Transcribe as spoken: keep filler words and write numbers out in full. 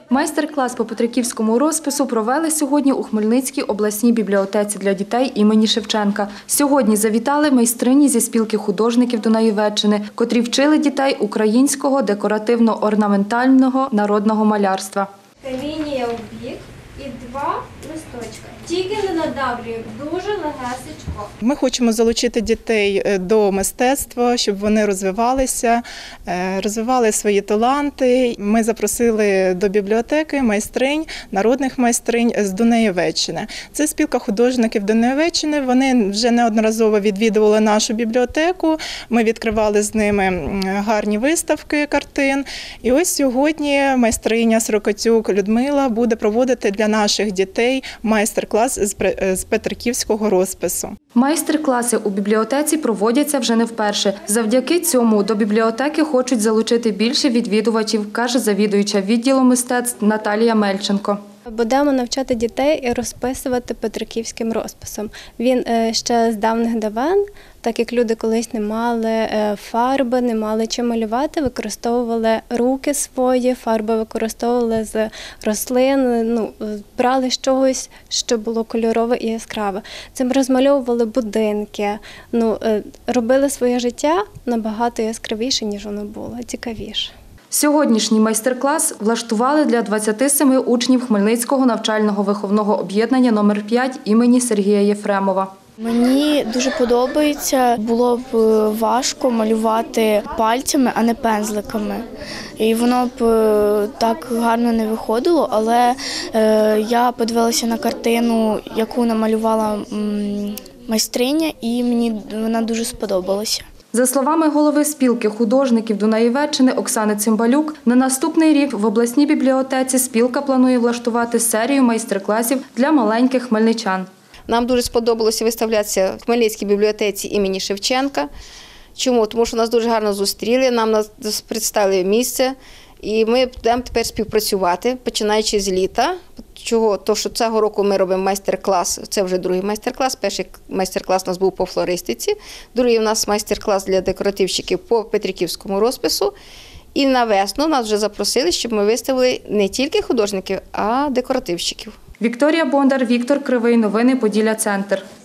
Майстер-клас по петриківському розпису провели сьогодні у Хмельницькій обласній бібліотеці для дітей імені Шевченка. Сьогодні завітали майстрині зі спілки художників Дунаєвеччини, котрі вчили дітей українського декоративно-орнаментального народного малярства. Лінія в бік і два листочка. Тільки не надавлюємо, дуже легесечко. Ми хочемо залучити дітей до мистецтва, щоб вони розвивалися, розвивали свої таланти. Ми запросили до бібліотеки майстринь, народних майстринь з Дунаєвеччини. Це спілка художників Дунаєвеччини. Вони вже неодноразово відвідували нашу бібліотеку. Ми відкривали з ними гарні виставки картин. І ось сьогодні майстриня Срокотюк Людмила буде проводити для наших дітей майстер-клас з петриківського розпису. Майстер-класи у бібліотеці проводяться вже не вперше. Завдяки цьому до бібліотеки хочуть залучити більше відвідувачів, каже завідуюча відділу мистецтв Наталія Мельченко. Будемо навчати дітей розписувати петриківським розписом. Він ще з давних давен, так як люди колись не мали фарби, не мали чим малювати, використовували руки свої, фарби використовували з рослин, ну, брали з чогось, що було кольорове і яскраве. Цим розмальовували будинки, ну, робили своє життя набагато яскравіше, ніж воно було, цікавіше. Сьогоднішній майстер-клас влаштували для двадцяти семи учнів Хмельницького навчально-виховного об'єднання номер п'ять імені Сергія Єфремова. Мені дуже подобається, було б важко малювати пальцями, а не пензликами. І воно б так гарно не виходило, але я подивилася на картину, яку намалювала майстриня, і мені вона дуже сподобалася. За словами голови спілки художників Дунаєвеччини Оксани Цимбалюк, на наступний рік в обласній бібліотеці спілка планує влаштувати серію майстер-класів для маленьких хмельничан. Нам дуже сподобалося виставлятися в Хмельницькій бібліотеці імені Шевченка. Чому? Тому що нас дуже гарно зустріли, нам представили місце. І ми будемо тепер співпрацювати, починаючи з літа. Чого? То, що цього року ми робимо майстер-клас, це вже другий майстер-клас. Перший майстер-клас у нас був по флористиці, другий у нас майстер-клас для декоративщиків по петриківському розпису. І на весну нас вже запросили, щоб ми виставили не тільки художників, а декоративщиків. Вікторія Бондар, Віктор Кривий. Новини Поділля Центр.